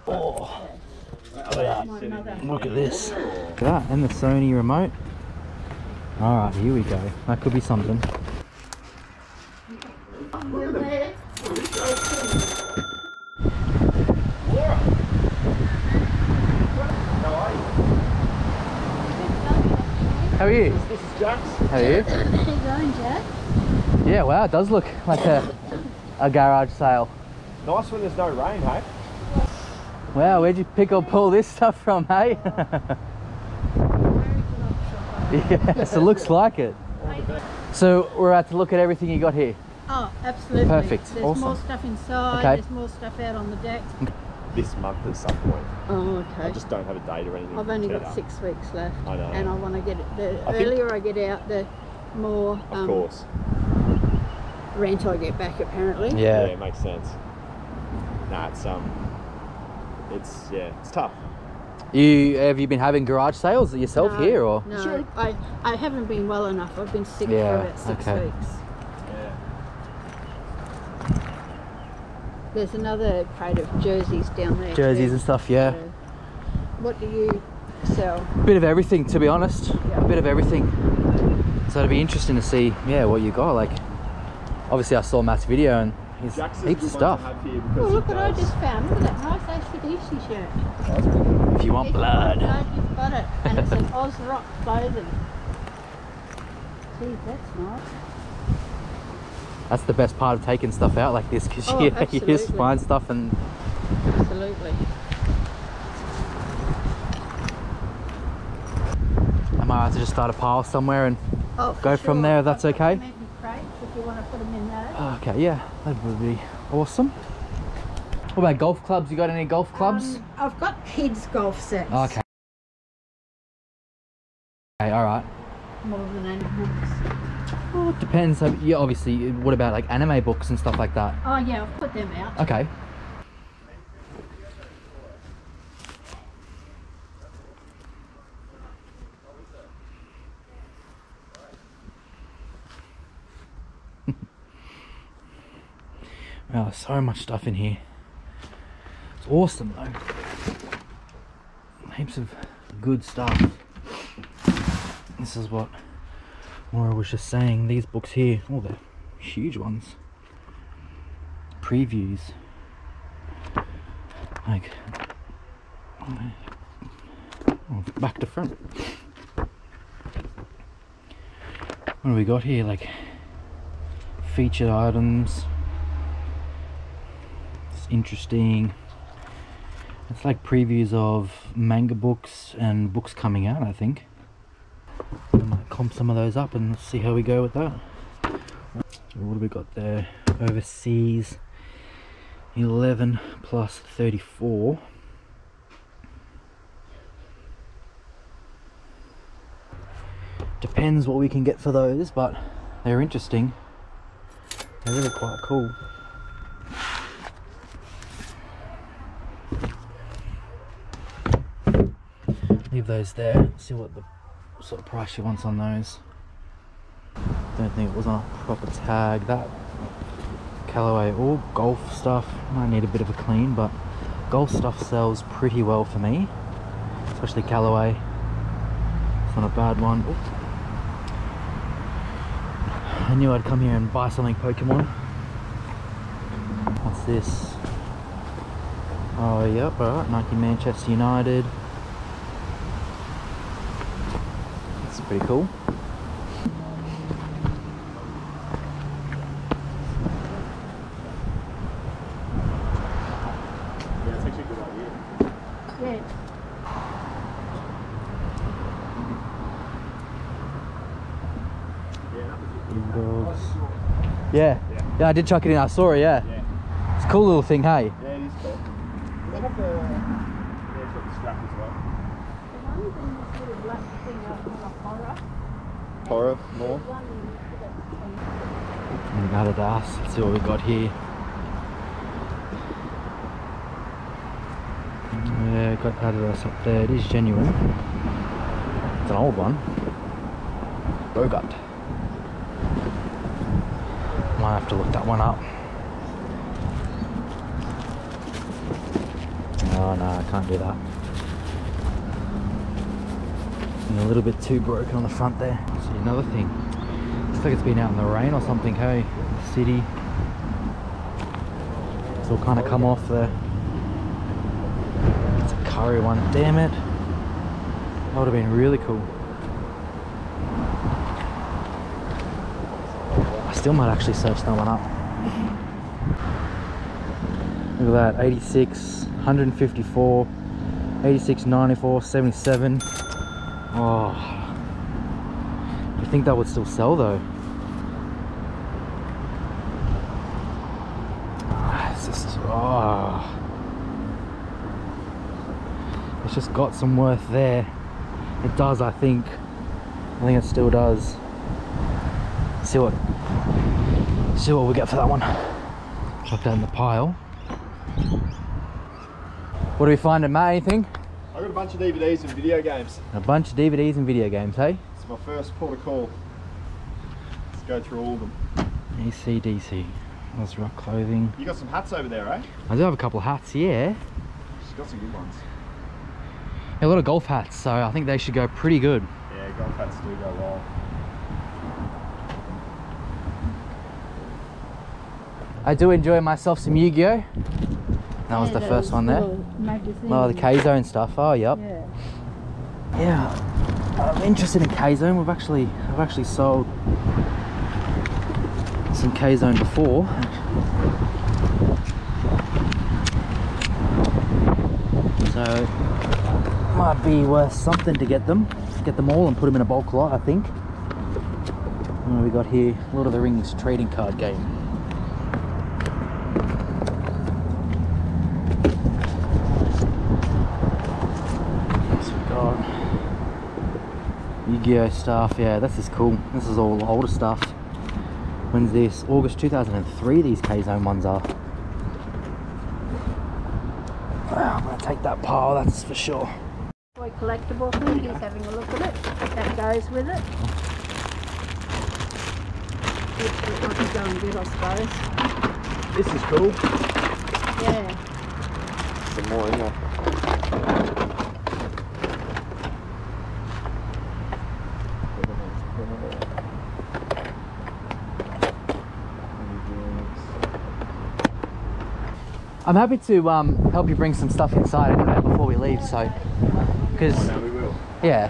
Oh, look at this. Look at that, and the Sony remote. Alright, here we go. That could be something. How are you? This is Jax. How are you? How you going, Jack? Yeah, wow, it does look like a garage sale. Nice when there's no rain, hey? Wow, where'd you pick up all this stuff from, hey? Yes, it looks like it. So we're about to look at everything you got here. Oh, absolutely. Perfect. There's Awesome. more stuff inside. Okay. There's more stuff out on the deck. This month at some point. Oh, okay. I just don't have a date or anything. I've only set got up. 6 weeks left. I know. And I want to get it. The I think- earlier I get out, the more Of course. rent I get back, apparently. Yeah, Yeah. it makes sense. Nah, it's tough. Have you been having garage sales yourself No, here, or? No, Sure. I haven't been well enough. I've been sick Yeah, for about 6 okay. weeks. Yeah. There's another crate of jerseys down there. Jerseys too. and stuff, yeah. What do you sell? Bit of everything, to be honest. Yeah. A bit of everything. So it'd be interesting to see, yeah, what you got. Like, obviously I saw Matt's video and he's Jax is heaps of a good stuff. one to have here Oh, because look it what I does- just found. Look at that nice AC/DC shirt. If you want If blood. you've got it. And it's an Oz Rock clothing. Gee, that's nice. That's the best part of taking stuff out like this, because Oh, you just absolutely. find stuff and Absolutely. I might have to just start a pile somewhere and Oh, for go from sure. there, if that's I've got okay? some empty crates if you want to put them in there. okay, yeah, that would be awesome. What about golf clubs? You got any golf clubs? I've got kids golf sets. Okay. Okay, all right. More than any books. Well, it depends. Yeah, obviously. What about like anime books and stuff like that? Oh yeah, I'll put them out. Okay. Wow, there's so much stuff in here. It's awesome though. Heaps of good stuff. This is what Maura was just saying. These books here, oh, they're huge ones. Previews. Like, oh, back to front. What do we got here? Like featured items. It's interesting. It's like previews of manga books and books coming out, I think. I might comp some of those up and see how we go with that. What do we got there? Overseas 11 plus 34. Depends what we can get for those, but they're interesting. They're really quite cool. Leave those there. See what the sort of price she wants on those. Don't think it was on a proper tag. That Callaway, all golf stuff might need a bit of a clean, but golf stuff sells pretty well for me, especially Callaway. It's not a bad one. Ooh. I knew I'd come here and buy something Pokemon. What's this? Oh yep, alright, Nike Manchester United. That's pretty cool. Yeah, it's actually a good idea. Yeah. Bulldogs. Yeah. Yeah, I did chuck it in. I saw it, yeah. Yeah. It's a cool little thing, hey? Yeah, it is cool. They have the... Yeah, it's got the strap as well. The ones in this little black thing are horror. Horror, more. One And Adidas. Let's see what we got here. Yeah, got Adidas up there. It is genuine. It's an old one. Bogart. Might have to look that one up. Oh no, I can't do that. And a little bit too broken on the front there. See, another thing. Looks like it's been out in the rain or something, hey? The city. It's all kind of come off there. It's a curry one. Damn it. That would have been really cool. I still might actually search that one up. Look at that, 86, 154, 86, 94, 77. Oh, you think that would still sell though? It's just, oh, it's just got some worth there. It does, I think. I think it still does. See what we get for that one. Chuck that in the pile. What are we finding, Matt? Anything? I got a bunch of DVDs and video games. A bunch of DVDs and video games, hey? It's my first port of call. Let's go through all of them. AC/DC. That's rock clothing. You got some hats over there, eh? I do have a couple of hats, yeah. She's got some good ones. A lot of golf hats, so I think they should go pretty good. Yeah, golf hats do go well. I do enjoy myself some Yu-Gi-Oh! That was the first one there. Oh, the K-Zone stuff. Oh, yep. Yeah. I'm interested in K-Zone. I've actually sold some K-Zone before. So might be worth something to get them all and put them in a bulk lot, I think. What have we got here? Lord of the Rings trading card game. Yu-Gi-Oh stuff, yeah, this is cool. This is all older stuff. When's this? August 2003 these K-Zone ones are. Wow, I'm gonna take that pile, that's for sure. Boy collectible thing, he's having a look at it. That goes with it. Which is what he's going to do, I suppose. This is cool. Yeah. Some more in there. I'm happy to help you bring some stuff inside anyway before we leave, so because No, we will. yeah.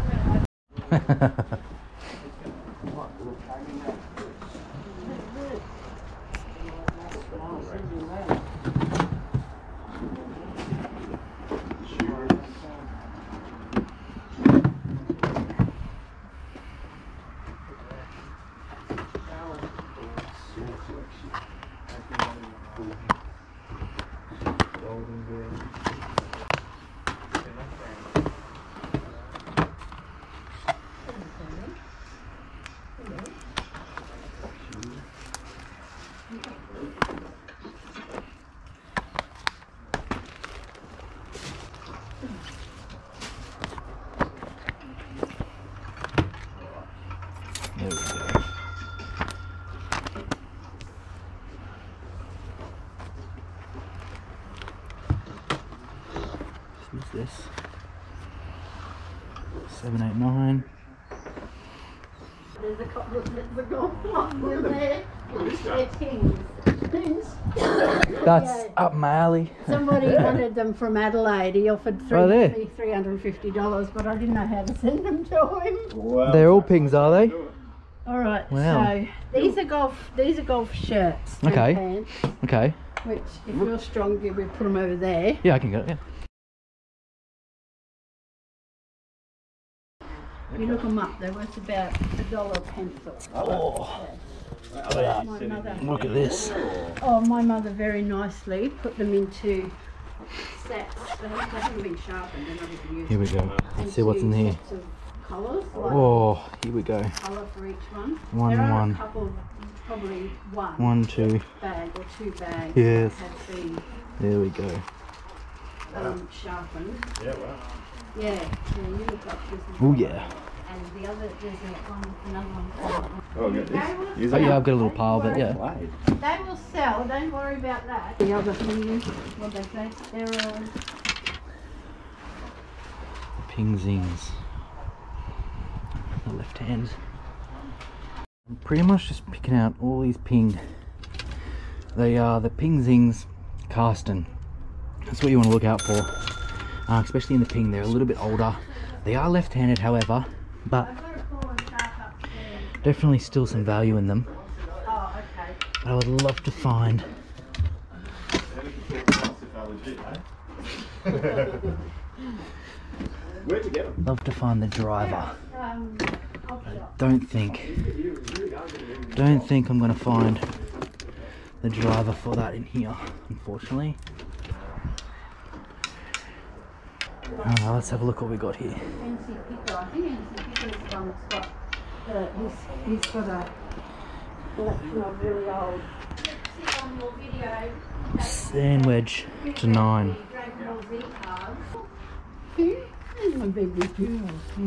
There we go. Who's this? 789. There's a couple of golf ones in there. They're tins. That's up my alley. Somebody wanted them from Adelaide. He offered me $350, but I didn't know how to send them to him. Wow. They're all pings, are they? All right. Wow. So these are golf shirts. And Okay. Pants, Okay. which, if you're strong, we put them over there. Yeah, I can get it. Yeah. If you look them up, they're worth about $1 a pencil. Oh, My mother, look at this. my mother very nicely put them into sets. They haven't been sharpened. They're not even used. Here we go. Let's see what's in here. Sets of colours. Like Oh, here we go. colour for each one. One, there are one. a couple, probably one 1, 2. bag or 2 bags Yes. that have been There we go. sharpened. Yeah, wow. Yeah, you look up this. Oh yeah. And the other, there's another one. Oh, good. Oh yeah, I've got a little pile, but yeah. They will sell, don't worry about that. The other thing is, what they say, they're Ping zings. The left hand. I'm pretty much just picking out all these ping. They are the ping zings casting. That's what you want to look out for. Especially in the ping, they're a little bit older. They are left-handed, however, but definitely still some value in them. Oh, okay. I would love to find. Where'd you get them? Love to find the driver. Um, Don't think I'm gonna find the driver for that in here, unfortunately. Let's have a look what we got here. NC Picker. I think NC Picker is the one that's got he's got a collection of really old. See on your video. Sandwich to 9. Dragon Ball Z cards. There's my baby girl.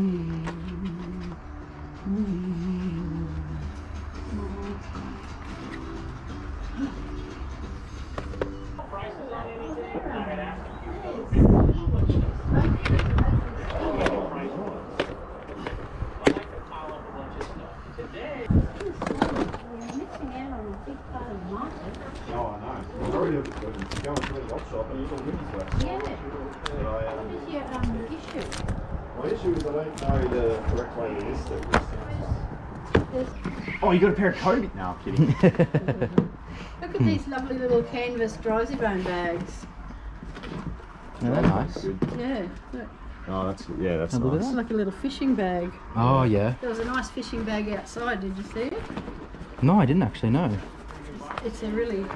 Oh, I know. Majority of it go into the op shop and use all women's wear. Yeah. What is your issue? My issue is I don't know the correct way to list it. There's, Oh, you got a pair of Kobe? No, I'm kidding. look at these lovely little canvas drowsy bone bags. Yeah, they're nice. Yeah, look. Oh, that's that's Have a look at It's that. like a little fishing bag. Oh yeah. There was a nice fishing bag outside, did you see it? No, I didn't actually know. It's a really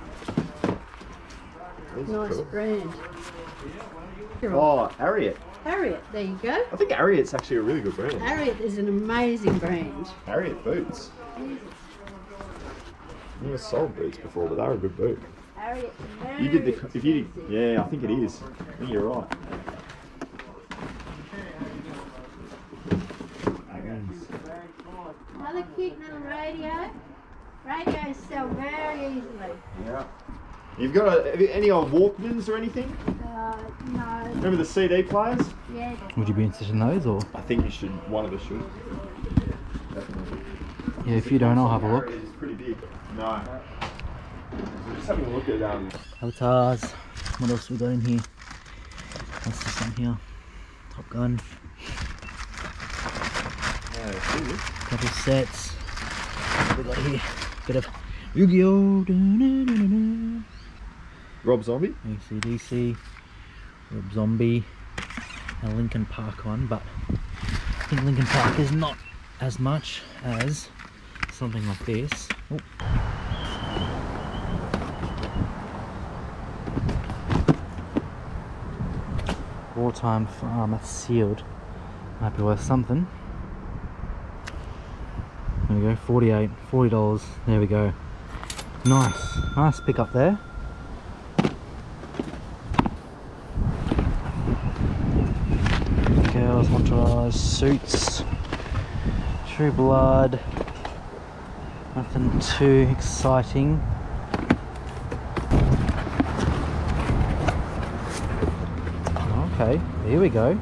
nice brand. Oh, Harriet. Harriet, there you go. I think Harriet's actually a really good brand. Harriet is an amazing brand. Harriet boots. I've never sold boots before, but they're a good boot. Harriet, You did the if you did, yeah, I think it is. I think you're right. Another cute little radio. Radios sell very easily. Yeah. You've got any old Walkmans or anything? No. Remember the CD players? Yeah. Would you be interested in those or? I think you should. One of us should. Definitely. Yeah, if you don't, I'll have a look. It's pretty big. No. We're just having a look at Avatars. What else we got in here? What's this on here? Top Gun. Couple sets. What we got here? Bit of Yu-Gi-Oh! Rob Zombie. AC/DC. Rob Zombie. A Linkin Park one, but I think Linkin Park is not as much as something like this. Oh. Wartime Farm, that's sealed. Might be worth something. There we go, $40. There we go. Nice pick up there. Girls, Entourage, Suits, True Blood. Nothing too exciting. Okay, here we go.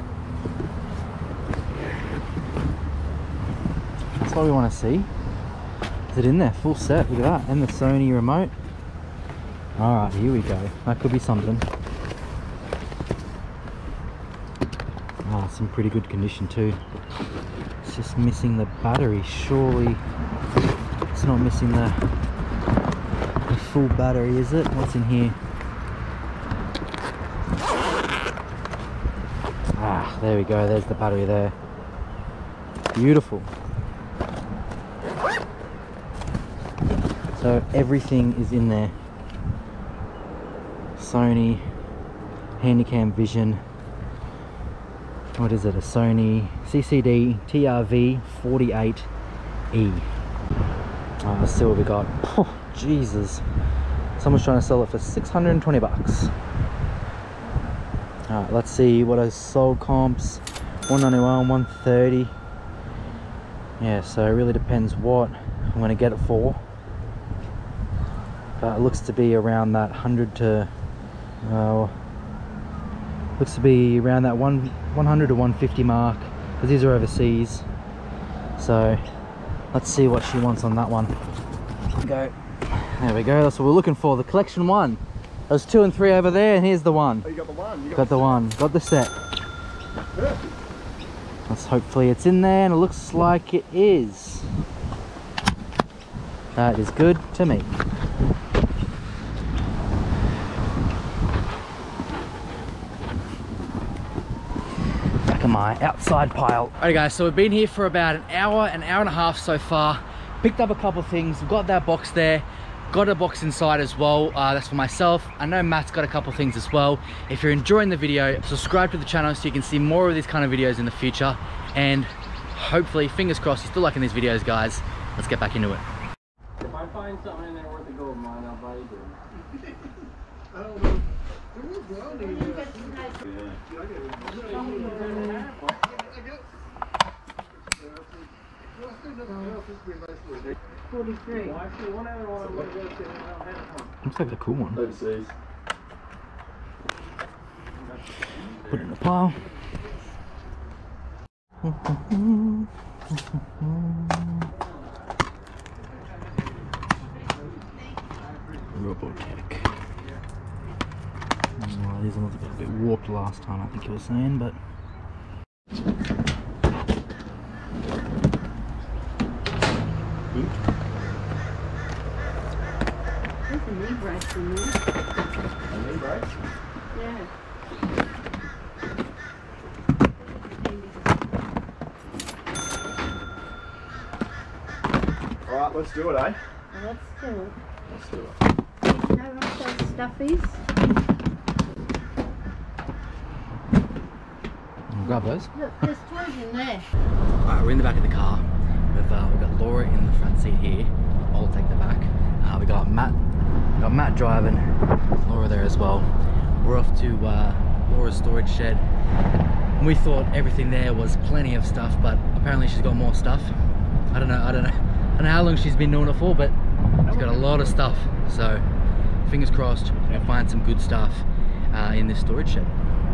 That's what we want to see. Is it in there? Full set, look at that. And the Sony remote. Alright, here we go. That could be something. Ah, it's in pretty good condition too. It's just missing the battery. Surely it's not missing the full battery, is it? What's in here? Ah, there we go. There's the battery there. Beautiful. So everything is in there. Sony Handycam Vision. What is it? A Sony CCD TRV 48E. Alright, let's see what we got. Oh, Jesus. Someone's trying to sell it for 620 bucks. Alright, let's see what I sold comps. 191, 130. Yeah, so it really depends what I'm going to get it for. But it looks to be around that 100 to looks to be around that 1 100 to 150 mark, because these are overseas. So let's see what she wants on that one. Go. There we go, that's what we're looking for, the collection one. There's 2 and 3 over there, and here's the one. Oh, you got the one. You Got the one, got the set. Let's hopefully it's in there, and it looks like it is. That is good to me. Back in my outside pile. Alright guys, so we've been here for about an hour and a half so far. Picked up a couple of things. We've got that box there. Got a box inside as well. That's for myself. I know Matt's got a couple of things as well. If you're enjoying the video, subscribe to the channel so you can see more of these kind of videos in the future. And hopefully, fingers crossed, you're still liking these videos, guys. Let's get back into it. If I find something in there worth a gold mine, I'll buy you dinner. I don't know. Yeah. 43. Well, actually, one other one I'm going to go to, and I'll have it. Looks like a cool one. Overseas. Put it in the pile. Robotech. Oh, these ones got a bit warped last time, I think you were saying, but There's a knee brace in there. A knee brace? Yeah. Alright, let's do it, eh? Well, let's do it. Let's do it. No one those stuffies. I'll grab those. Look, there's toys in there. Alright, we're in the back of the car. We've got Laura in the front seat here. I'll take the back. We got Matt driving, Laura there as well. We're off to Laura's storage shed. And we thought everything there was plenty of stuff, but apparently she's got more stuff. I don't know how long she's been doing it for, but she's got a lot of stuff. So fingers crossed we'll find some good stuff in this storage shed.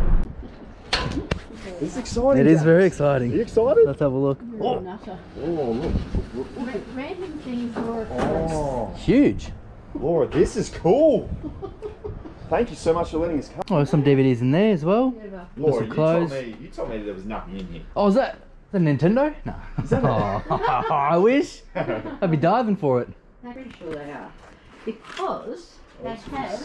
This is exciting. It is Jack. very exciting. Are you excited? Let's have a look. Oh, nutter. Oh, look. Random things Laura Oh, Huge. Laura, this is cool. Thank you so much for letting us come. Oh, there's some DVDs in there as well. Never. Laura, some clothes. you told me there was nothing in here. Oh, is that Nintendo? No. Oh, I wish. I'd be diving for it. I'm pretty sure they are. Because they have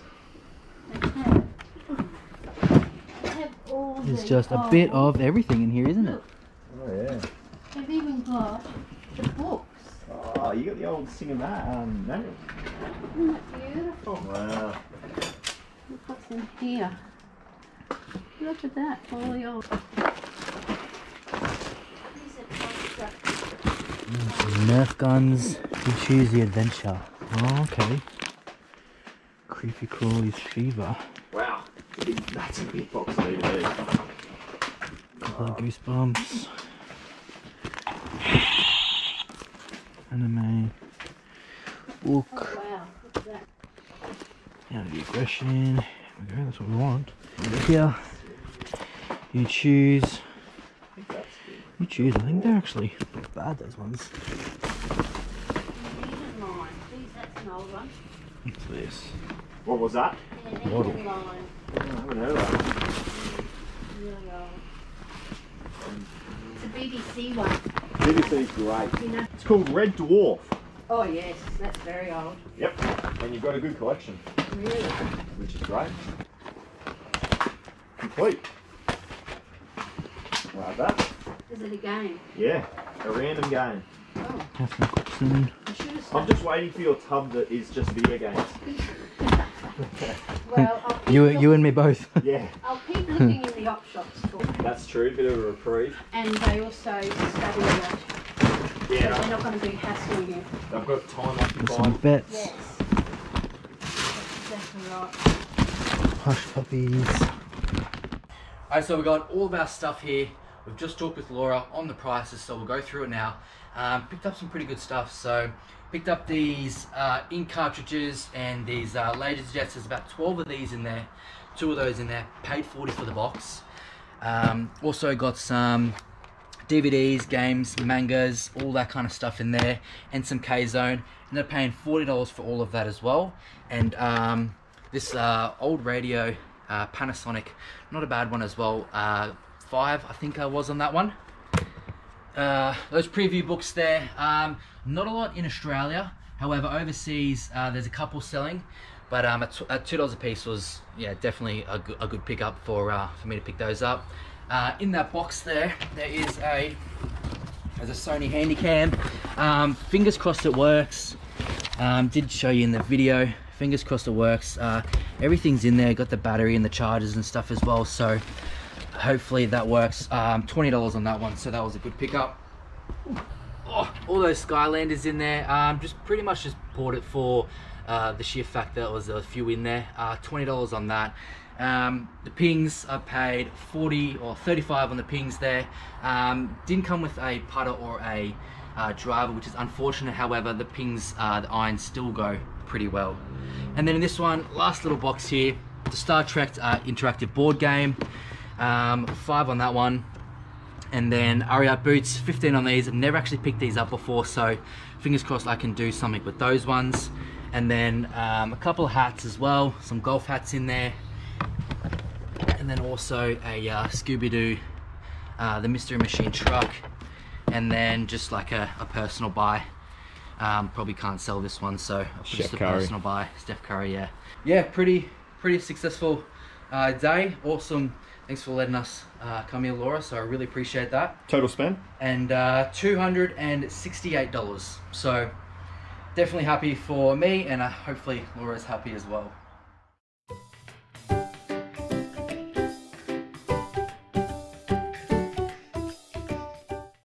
all There's the just a bit of everything in here, isn't it? Oh, yeah. They've even got the books. Oh, you got the old singing that manual. Isn't that beautiful? Wow. Look what's in here. Look at that, all the old. Nerf guns. You choose the adventure. Oh, okay. Creepy Crawly's Fever. Wow. That's a big box of DVD. Colour Goosebumps. Anime. Book. Oh wow, look at that. Out of the aggression. There we go, that's what we want. Over here. You choose. I think that's good. You choose. I think they're actually not bad, those ones. These are mine. That's an old one. What's this? What was that? Yeah, these Model. are mine. Oh, I haven't heard of that. Really old. It's a BBC one. BBC's great. You know. It's called Red Dwarf. Oh yes, that's very old. Yep. And you've got a good collection, Really? which is great. Complete. Like that. Is it a game? Yeah. A random game. Oh, Catherine Cookson. I should have I'm started. just waiting for your tub that is just video games. Well, I'll keep You and me both. Yeah. I'll keep looking in the op shops for. That's true. Bit of a reprieve. And they also study a lot. So Yeah. they're not going to be hassling you. I've got time With some occupied. bets. Yes. That's exactly right. Hush puppies. Alright, so we got all of our stuff here. We've just talked with Laura on the prices, so we'll go through it now. Picked up some pretty good stuff. So picked up these ink cartridges and these laser jets. There's about 12 of these in there. 2 of those in there. Paid $40 for the box. Also got some DVDs, games, mangas, all that kind of stuff in there, and some K-Zone. Ended up paying $40 for all of that as well. And this old radio, Panasonic, not a bad one as well. 5, I think I was on that one. Those preview books there, not a lot in Australia. However, overseas there's a couple selling, but at $2 a piece was, yeah, definitely a good pickup for me to pick those up. In that box there is a Sony Handycam. Fingers crossed it works. Did show you in the video. Fingers crossed it works. Everything's in there. Got the battery and the chargers and stuff as well. So hopefully that works. $20 on that one. So that was a good pickup. Oh, all those Skylanders in there. Just pretty much just bought it for the sheer fact that there was a few in there. $20 on that. The pings I paid 40 or 35 on the pings there. Didn't come with a putter or a driver, which is unfortunate. However, the pings, the irons still go pretty well. And then in this one, last little box here, the Star Trek interactive board game. 5 on that one. And then Ariat boots, 15 on these. I've never actually picked these up before, so fingers crossed I can do something with those ones. And then a couple of hats as well, some golf hats in there. And then also a Scooby-Doo, the Mystery Machine truck. And then just like a personal buy. Probably can't sell this one, so just a personal buy. Steph Curry, yeah. Yeah, pretty successful day. Awesome. Thanks for letting us come here, Laura, so I really appreciate that. Total spend? And $268. So definitely happy for me, and hopefully Laura's happy as well.